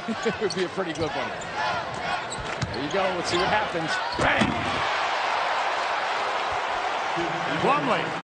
It would be a pretty good one. There you go. Let's see what happens. Bang! Plumlee.